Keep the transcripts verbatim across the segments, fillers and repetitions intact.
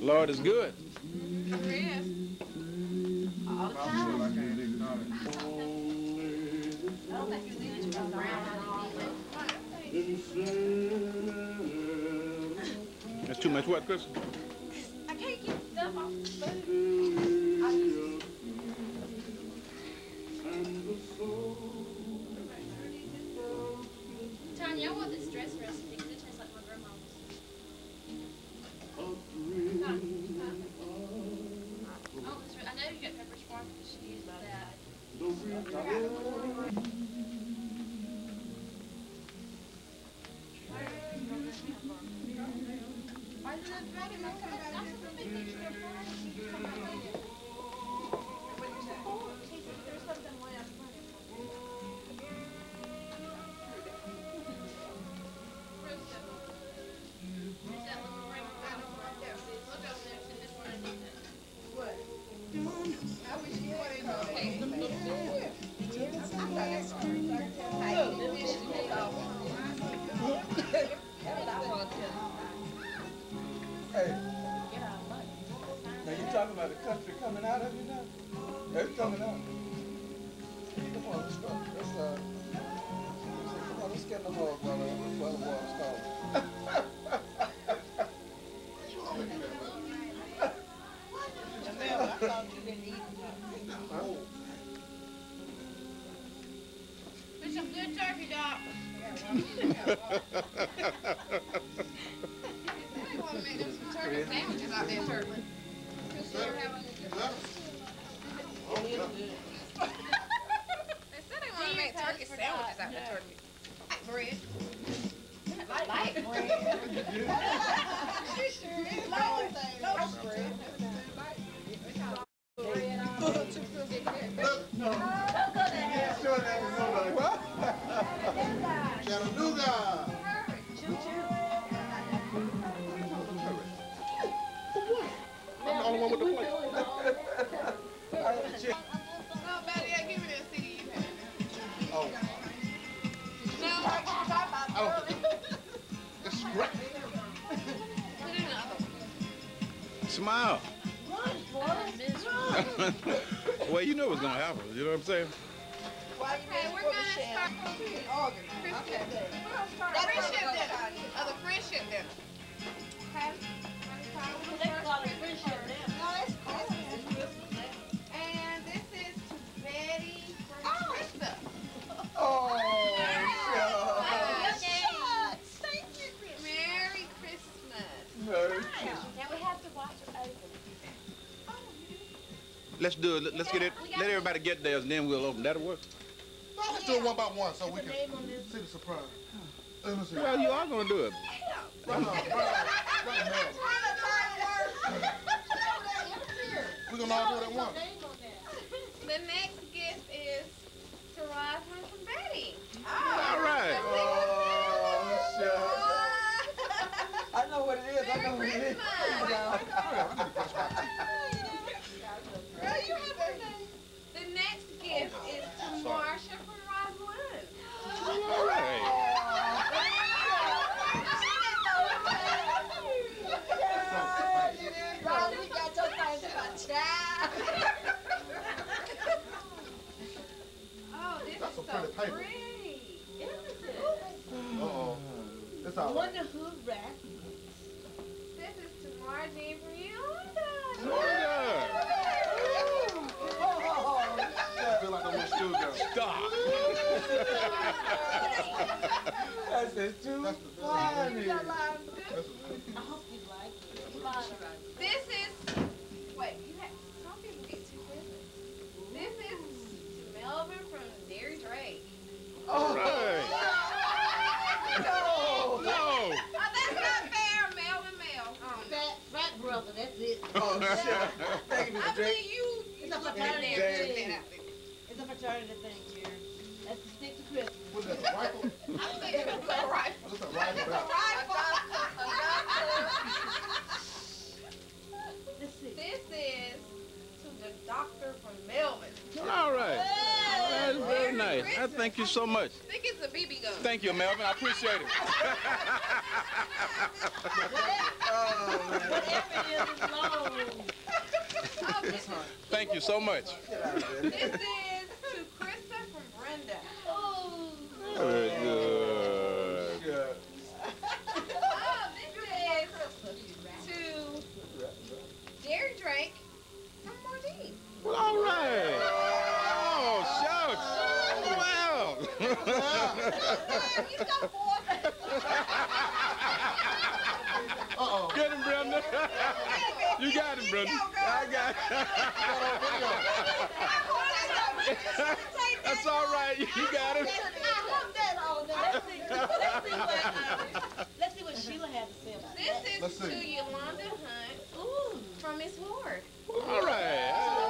Lord is good. Sure is. All the time. I can't ignore it. I don't think you need to brown. That's too much what, Chris? I can't get stuff off the food. Tanya, I want this dress recipe because it tastes like my grandma's. Oh, that's right. I know you got Pepper's Farm because she used that. Why did that dragon not come back? I took a big picture of her. Come back later. What did you say? She said there's something way up front. What? I wish you would have known. Hey, now you talking about the country coming out of you now? It's coming out. Come on, let's go. Let's, uh, come on, let's get in the hole, brother. While the water's cold. Jamel, I thought you didn't eat Oh. Put some good turkey, Doc. They want to make them some turkey sandwiches out there, turkey. They said they want to make turkey sandwiches out there, turkey. Like bread. Like, like bread. She sure is. Like bread. No. Chattanooga. I'm the only one with the plate. No, Betty, give me that C D you had. Oh. No. Oh. It's great. Put in the other one. Smile. Well, you know what's going to happen. You know what I'm saying? Okay, we're going to start Christmas. The friendship dinner. Oh, the friendship dinner. Okay? They call it friendship dinner. No, it's Christmas. It's Christmas now. And this is to Betty for Krista. Oh, shucks. Thank you, Chris. Merry Christmas. Merry Now we have to watch it open. Let's do it. Let's get it. Let everybody get theirs, and then we'll open. That'll work. No, let's do it one by one so we can see the surprise. Let me see. Well, you are going to do it. Right now, right now, right now. We're going to all do it at once. The next gift is to Rod home from Betty. All right. Oh, shucks. I know what it is. I know what it is. The next gift is to Marsha from Roslyn. All right. Roslyn, you got your things in my child. Oh, this That's is a so pretty paper. pretty. Isn't it? Uh-oh. It's all right. Wonder who wrapped. This is to Margie from Yolanda. Yolanda. I feel like I'm in school girl. Stop. That's just too That's funny. I hope you like it. This is, wait, you have, some people get two presents. This is to Melvin from Dairy Drake. All right. No. No. Oh, that's not fair, Melvin Mel. Oh, no. Fat, fat brother, that's it. Oh, shit. Thank you, I Mister Drake. believe you. It's a look fraternity in there and thing. took that out there. It's a fraternity thing, Jerry. That's the stick to Christmas. What is that, a rifle? I'm thinking it's a rifle. What's a rifle? A rifle. Let's see. This is to the doctor from Melvin. All right. That's very nice. I thank you so much. I think it's a a B B gun. Thank you, Melvin. I appreciate it. Oh, this is, Thank you so much. this is to Krista from Brenda. Oh. Very good. Good. Oh, this is to Jerry Drake from Mardine. Well, all right. Oh, shucks. Wow. You go, boy. Uh-oh. Get him, Brenda. You got him, Brenda. I got it. That's all right. You got him. Let's see what Sheila had to say about that. This is to Yolanda Hunt Ooh. from Miss Ward. All right.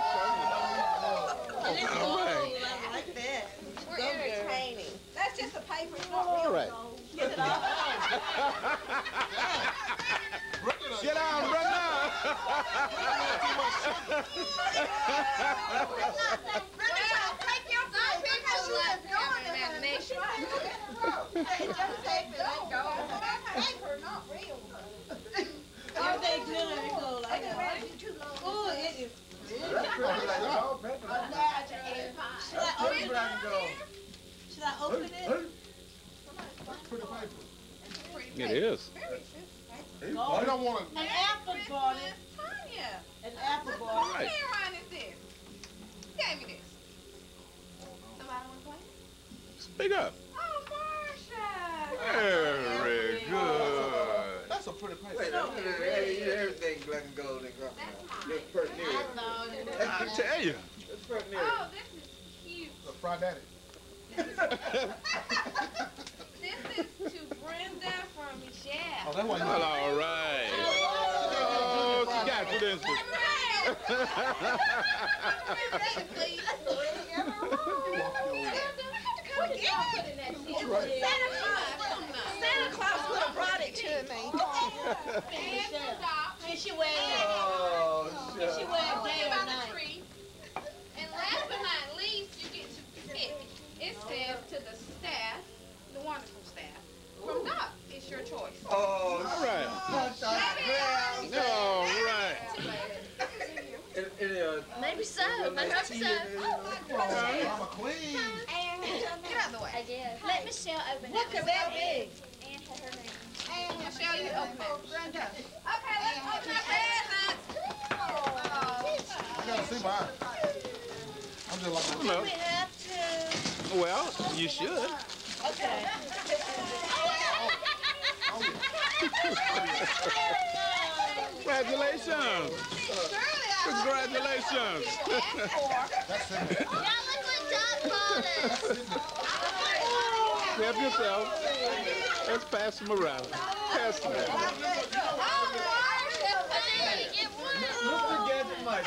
All right. I like that. We're entertaining. That's just a paper. It's not All real. right. Get it off. Get on, Brenda. Take your phone because you have your imagination. Just take it. Let go. Paper, not real. Are they good? They go like that. Ooh, it is. That's pretty like all pepper. Should I open it? Should I open it? That's pretty paper. It is. You don't want to. An apple bought it. Tanya. An apple What bought it. Right. kind is this? Who gave me this? Somebody want to play? Speak up. Oh, Marsha. Very good. That's a pretty paper. Wait, no, everything black and gold and gold. That's pretty near. I tell you. That's pretty near. Oh, this is cute. A fry daddy. This is to Brenda from Michelle. Oh, that's why you Well, all right. Oh, she got credentials. Please. Santa Claus would have brought it to me. Can she wear it? Oh, Can she shit. wear it day or night? And last but not least, you get to pick. It says to the staff, the wonderful staff, from Doc. It's your choice. Oh, All right. shit. All right. It, it, uh, Maybe so. I hope so. I'm a queen. And get out of the way. I guess. Let Michelle open Look it. at that big. And have her name. And Michelle, you open it. Brenda. Okay, let's open our presents. You gotta see mine. I'm just like, No. We have to. Well, you should. Okay. Congratulations. Congratulations. that's it. Y'all look what Doc bought us. Help yourself. Let's pass them around. Pass them around. Hey, get one. Mister Gadget Mike.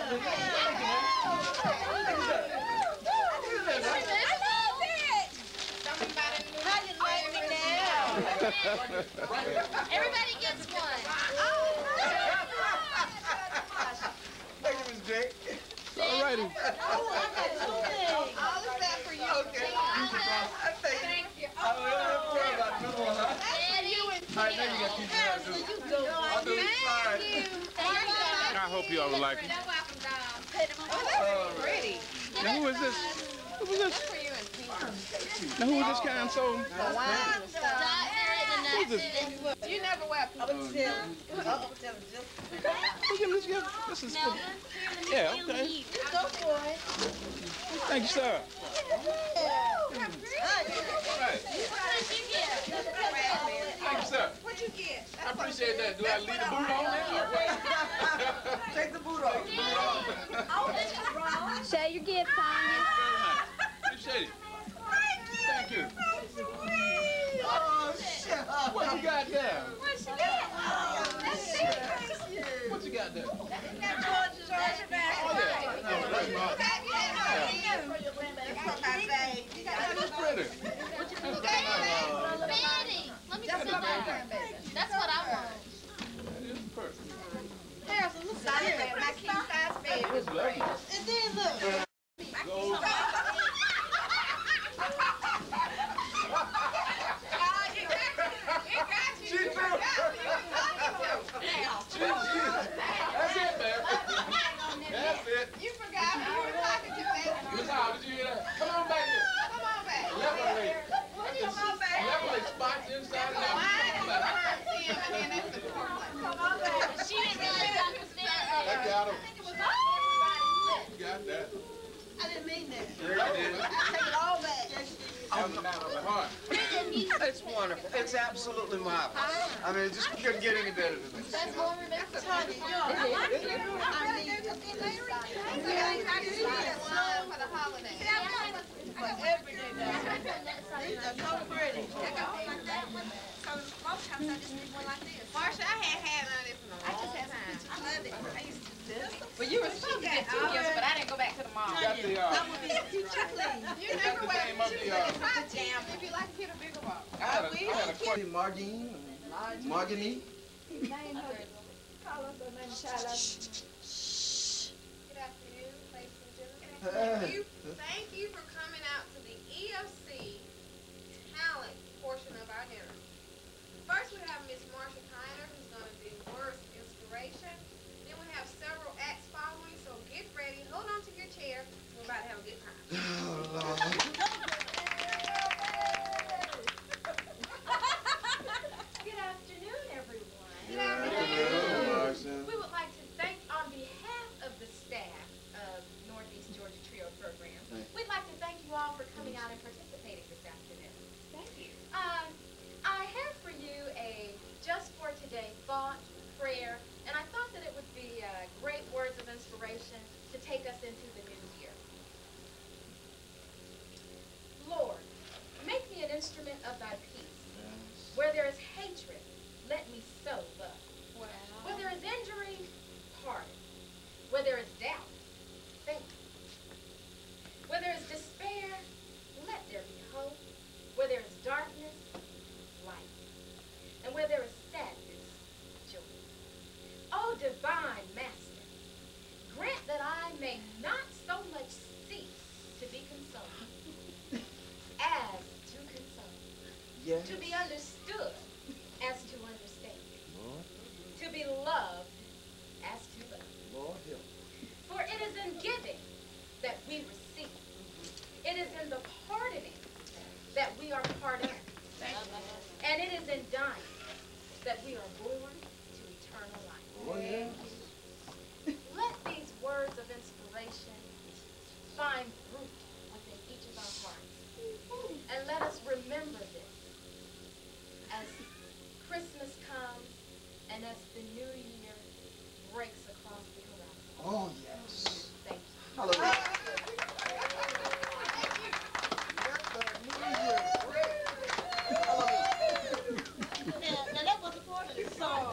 How you like me now? Everybody gets one. Thank you, Miss Jake. All righty. Oh, I got two things. All of that for you. Okay. I think Thank you. I don't have to worry about another one, huh? And you and All right, now you got to keep that, dude. I'll do it. Sorry. Thank you. I hope you all like it. You're welcome, Dom. put them Oh, that's pretty. Now, who is this? Who is this? For you and pink. Now, who is this kind so? Wine and stuff. Who's this? You never wear I'm gonna tell him. I'm gonna tell him just. Who give this gift? This is for... Yeah, okay. Go for it. Thank you, sir. Right. Thank you, sir. What'd you get? I appreciate that. Do I leave the boot on now? Take the boot off. Show your gift, Tanya. Very nice. Appreciate it. Thank you. Oh, shit. What you got there? What's she got? That's serious. What you got there? Georgia back. Oh, yeah. Oh, that's my- That's pretty. Betty, let me sit down. That's what I want. That is perfect. Harrison, look at that. My king size bed. That's lovely. And then look. Gold. coming out of the heart. It's wonderful. It's absolutely marvelous. I mean, it just couldn't get any better than this. That's more remember. Tanya, you're I need to see this. For the holidays. For every day now. These are so pretty. So most times I just need one like this. Marsha, I had had none of this in a long time. I love it. I used to do it. Well, you were supposed to get two gifts, but I didn't go back to the mall. Got the, uh, I will be a teacher, please. You never the wear name of the, uh, my jam if you like to get a bigger one. I had a, I had a question. Margine? Margine? Good afternoon, ladies and gentlemen. Thank you, thank you for coming out to the E F C talent portion of our dinner. First, we have Miss Marsha Tyner, who's going to do words of inspiration. Then we have several acts following, so get ready. Hold on to your chair. We're about to have a good time. Good afternoon, everyone. Good afternoon. Marcia. We would like to thank, on behalf of the staff of Northeast Georgia Trio Program, we'd like to thank you all for coming out and participating this afternoon. Thank you. Um, I have for you a Just for Today thought, prayer, and I thought that it would be uh, great words of inspiration to take us into the new year. Lord, make me an instrument of thy peace. Where there is hatred, let me sow love. Wow. Where there is injury, pardon. Where there is doubt, faith. Where there is despair, let there be hope. Where there is darkness, light. And where there is sadness, joy. O divine Master, grant that I may not so much cease to be consoled as to console. Yes. To be understood as to understand. To be loved as to love. Lord help. For it is in giving that we receive. It is in the pardoning that we are pardoned. And it is in dying that we are born to eternal life. Oh, yes. Let these words of inspiration find root within each of our hearts. And let us remember this as Christmas comes and as the new year breaks across the horizon. Oh, yes. Thank you. Hallelujah. Now, now that was a part of the song.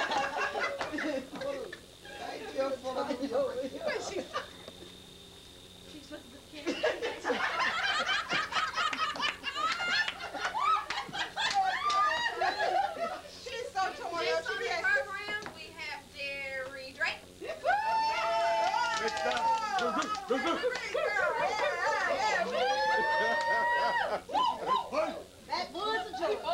Thank you for the She's looking at the camera. She's so torn up. Next on the program, we have Jerry Drake. That was a joke.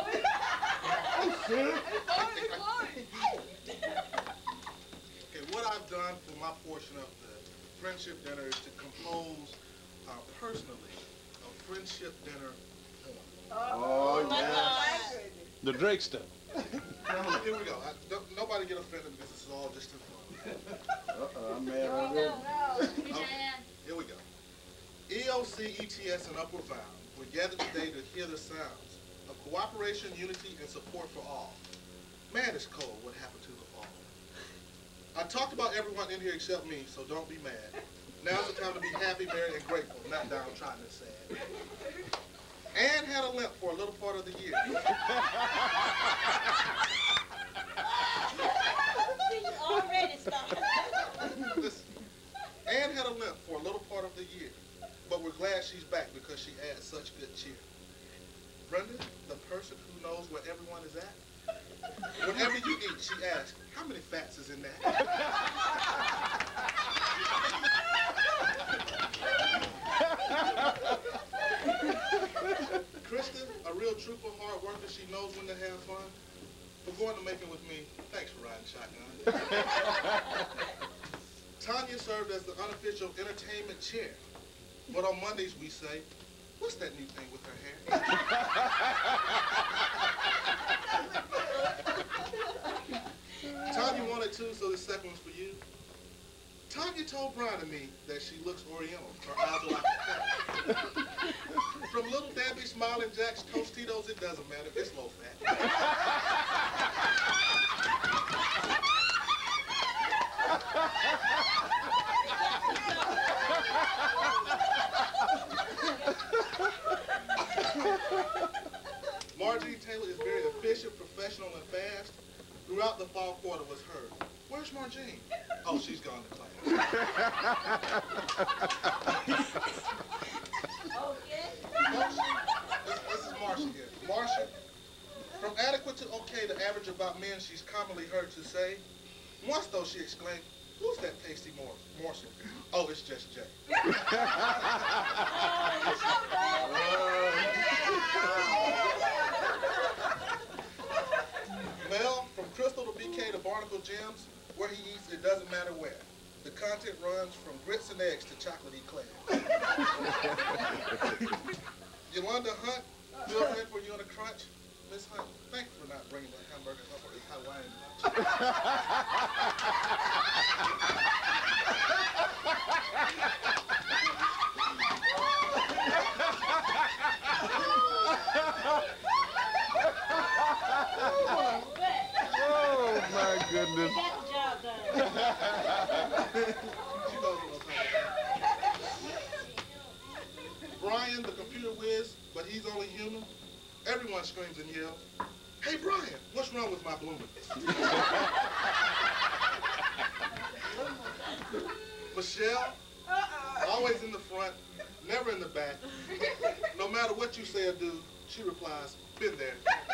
Okay, what I've done for my portion of the friendship dinner is to compose uh, personally a friendship dinner poem. Oh, yes. The Drake stuff. Here we go. I, don't, nobody get offended because this is all just in fun. Uh-oh, I'm mad already. Okay, here we go. E O C, E T S, and Upward Bound, we're gathered today to hear the sounds of cooperation, unity, and support for all. Man, it's cold. What happened to the fall? I talked about everyone in here except me, so don't be mad. Now's the time to be happy, merry, and grateful, not downtrodden and sad. Anne had a limp for a little part of the year. She's already started. Listen, Anne had a limp for a little part of the year, but we're glad she's back because she adds such good cheer. Brenda, the person who knows where everyone is at, whenever you eat, she asks, how many fats is in that? Kristen, a real trooper, hard worker, she knows when to have fun. For going to Macon with me, thanks for riding shotgun. Tanya served as the unofficial entertainment chair. But on Mondays we say, what's that new thing with her hair? Tanya wanted two, so this second one's for you. Tanya told Brian and me that she looks oriental. Her eyes are like a cat. From little Debbie's Smiling Jack's Tostitos, it doesn't matter. It's low fat. Marjorie Taylor is very efficient, professional, and fast. Throughout the fall quarter was heard. Where's Margene? Oh, she's gone to class. Okay. This, this is Marcia here. Marcia, from adequate to okay to average about men, she's commonly heard to say. Once, though, she exclaimed, who's that tasty mor morsel? Oh, it's just Jay. Mel, from Crystal to B K to Barnacle Gems, where he eats, it doesn't matter where. The content runs from grits and eggs to chocolate eclair. Yolanda Hunt, Bill Red for you in a crunch. Miss Hunt, thank you for not bringing that hamburger up for this Hawaiian Oh, my goodness. You got the job done. She knows what I'm talking about. Brian, the computer whiz, but he's only human. Everyone screams and yells, hey, Brian, what's wrong with my blooming? Michelle, always in the front, never in the back. No matter what you say or do, she replies, been there.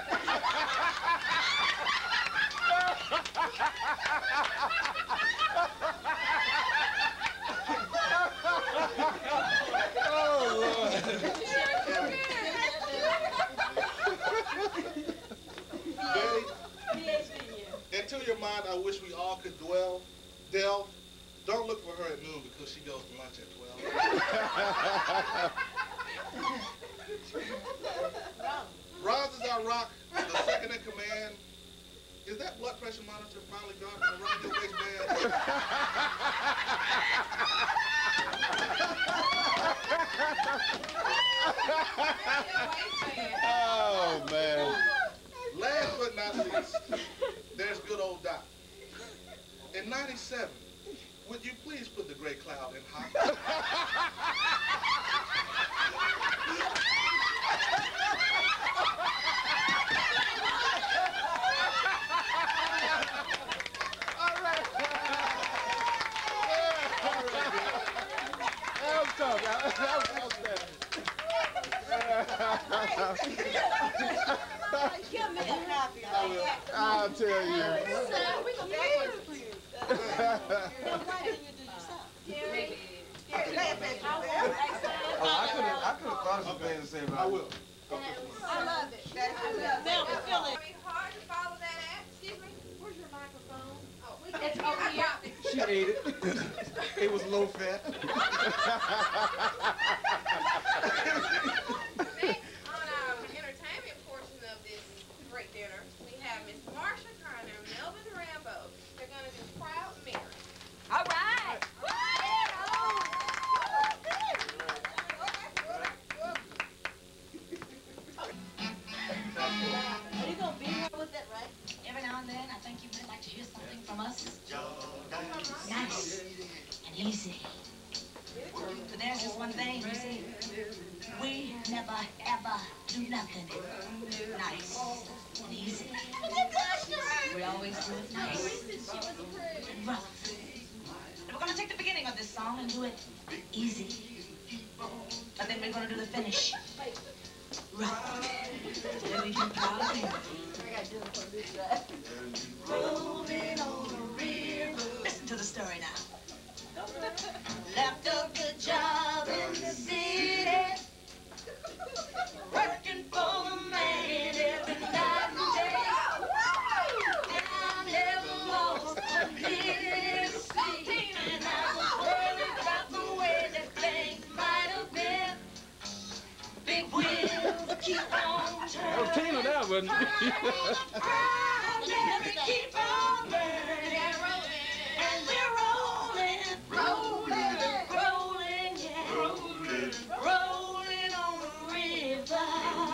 Oh, Lord. Betty, into your mind, I wish we all could dwell, delve. Don't look for her at noon because she goes to lunch at twelve. Roz is our rock, the second in command. Is that blood pressure monitor finally gone from around your waistband? Oh, man. Last but not least, there's good old Doc. In ninety-seven, would you please put the gray cloud in hot? All right. That was tough. That was, that was outstanding. Give me a copy. I will. I'll tell you. Why didn't you do yourself? Oh, I could have I could have thought of some things to say about it. I will. I love it. I love it. Now, feel it. It's hard to follow that act. Excuse me. Where's your microphone? Oh, we It's over here. She ate it. It was low fat. Next, on our entertainment portion of this great dinner, we have Miss Marsha Connor and Melvin Rambo. They're going to do Proud Mary. All right. Are you going to be here with that, right? Every now and then, I think you might like to hear something from us. Nice and easy. But there's just one thing, you see. We never, ever do nothing nice and easy. We always do it nice and rough. And we're going to take the beginning of this song and do it easy. But then we're going to do the finish rough. Then we can proud of you. Rolling on the river. Listen to the story now. Left a good job in the city, working for the man every night and day. And I never lost a bit of sleep, and I was worried about the way that things might have been. Big wheels keep on turning. That was Tina, that wasn't it? Let me keep on burning. And we're rolling, rolling, rolling, yeah. Rolling, rolling on the river.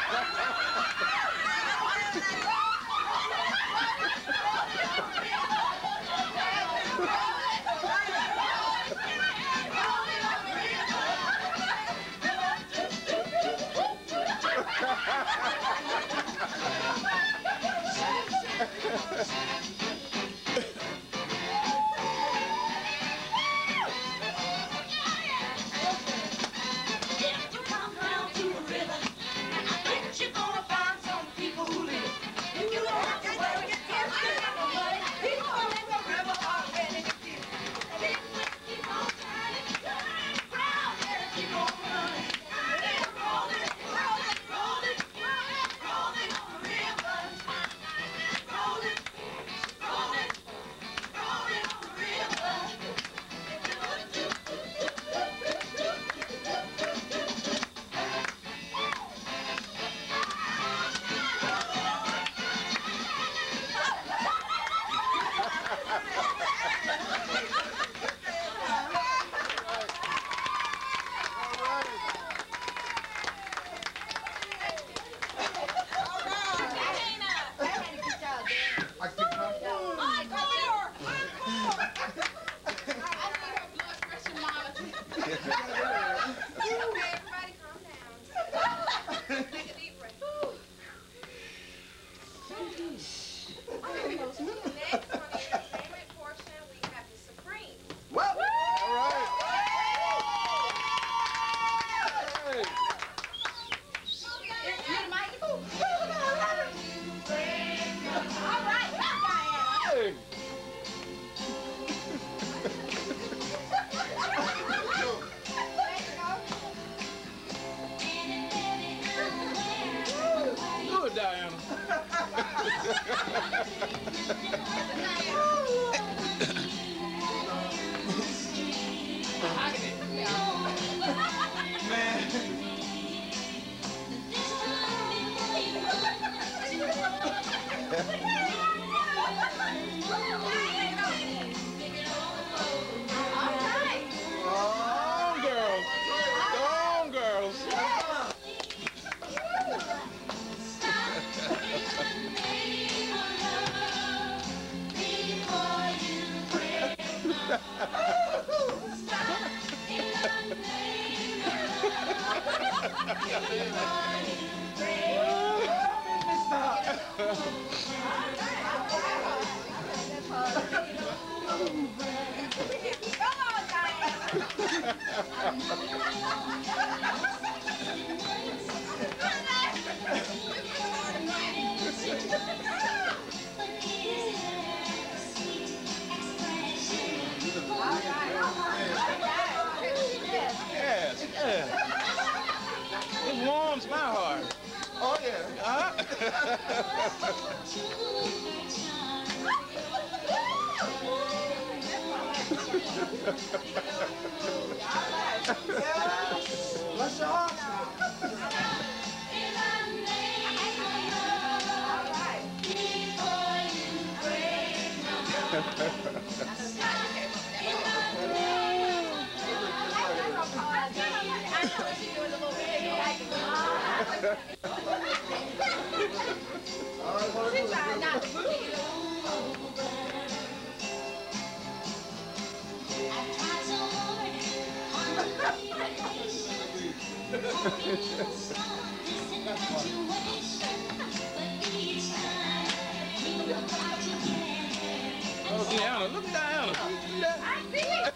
Yes, yes. It warms my heart. Oh, yeah. Uh-huh. Bless your heart. Oh, Diana, look at Diana. See that? I see it.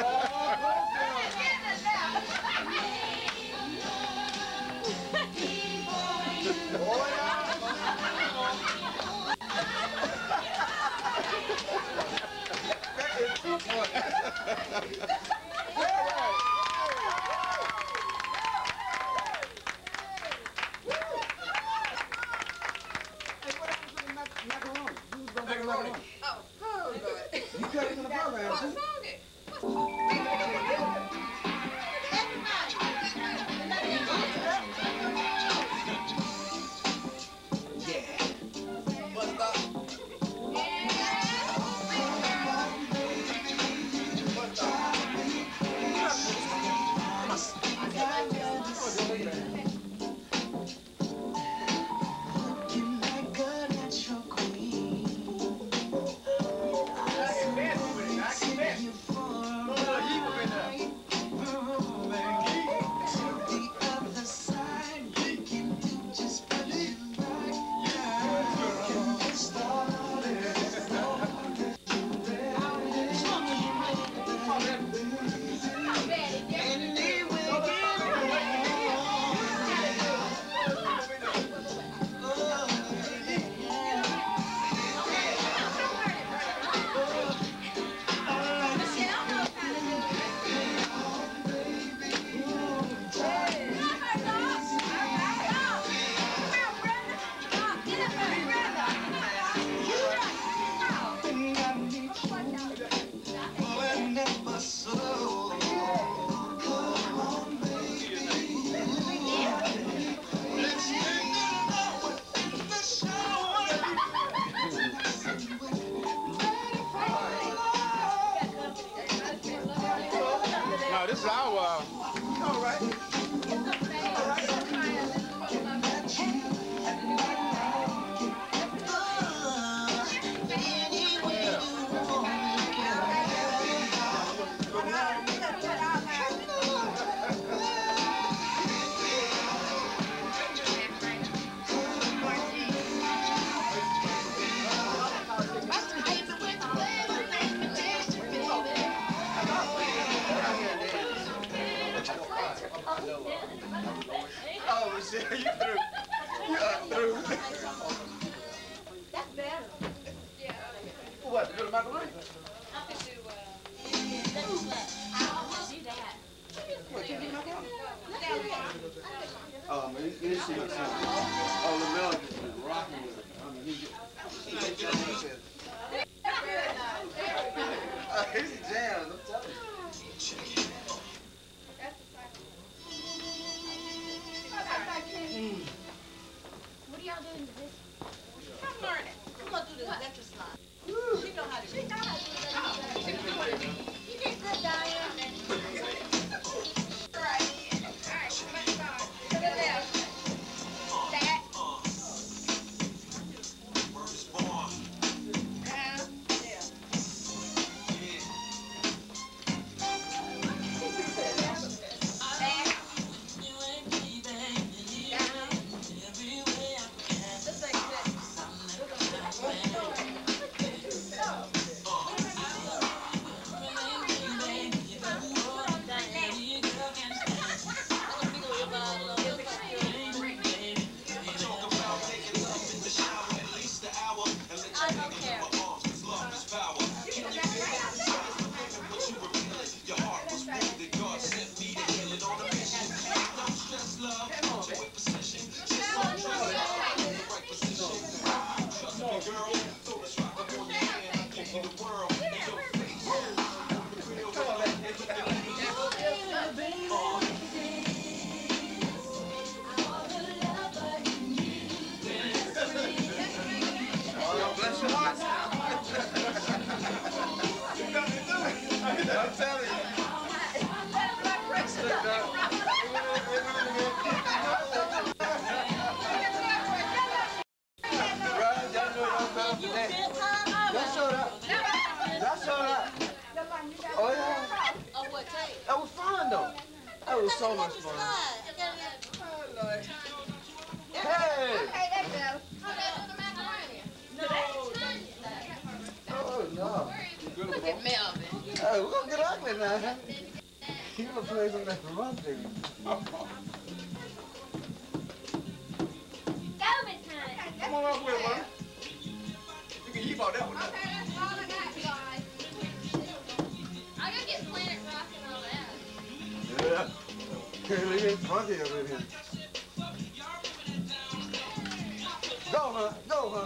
Oh, oh, Lord. You cut it in the program, What's too. wrong it? What's up? see what's in all the melodies is rocking with it. I mean, he gets, he gets on with it. Uh, he's a jam, I'm telling you. Mm. What are y'all doing to this? I'm learning. We're going to do the electric slide. She know how to do it. She know how to do it. You did good, Diane. Right. All right, let's start. To the left. That. Down. There. I'm telling you. That showed up. That showed up. Oh, yeah. That was fun, though. That was so much fun. Hey! Oh, no. Look at Melvin. Hey, we're gonna get ugly now, huh? You gonna play some macaroni. Come on up with it, man. You can heave out that one. Okay, that's all I got, guys. I gotta get Planet Rock and all that. Yeah. Can't leave it funky over here. Go, huh? Go, huh?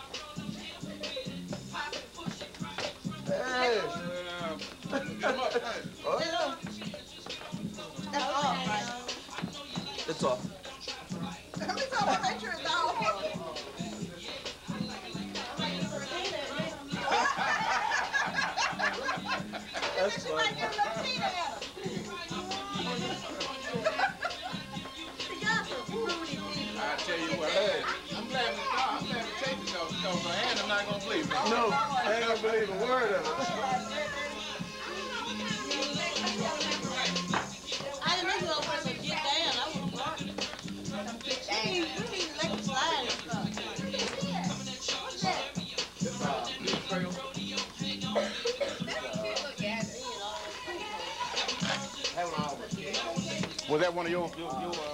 Hey. Oh, yeah. That's all, right? It's off. Let me tell you, make sure it's all. That's fun. I tell you what, hey, I'm glad to I'm glad to take it though, because my hand, I'm not gonna believe it. No, I ain't gonna believe a word of it. I didn't know you were going to get down. I was walking. You need to let the slide and stuff. What's that? It's uh, Blue Trail. Was that one of your, your, your uh,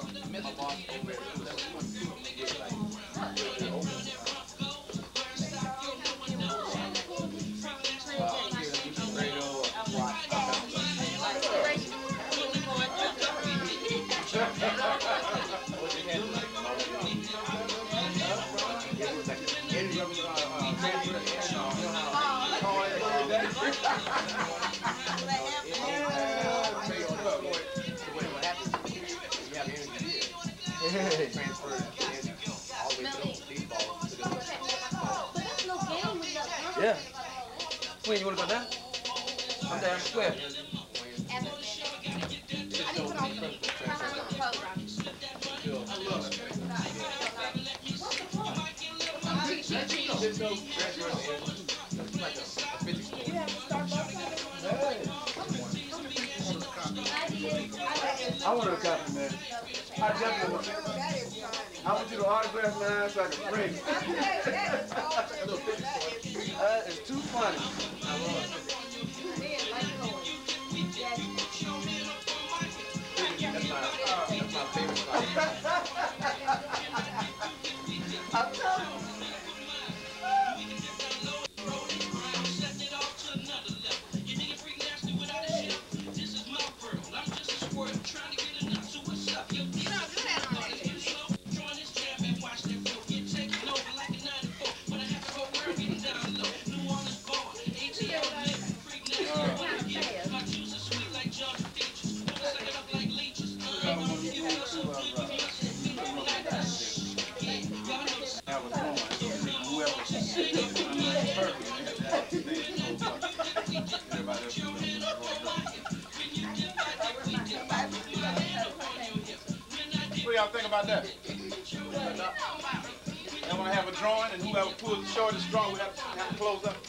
Hey. Yeah. When you wanna go down? I'm down square. I want a copy, man. I definitely want. I want you to autograph mine so I can bring it. That is too funny. I love it. That's my, uh, that's my favorite song. I'm telling you. about that? I want to have a drawing, and whoever pulls the shortest straw, we have to, have to close up.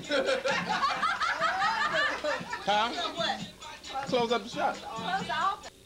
Huh? So what? Close up the shop. Close the office.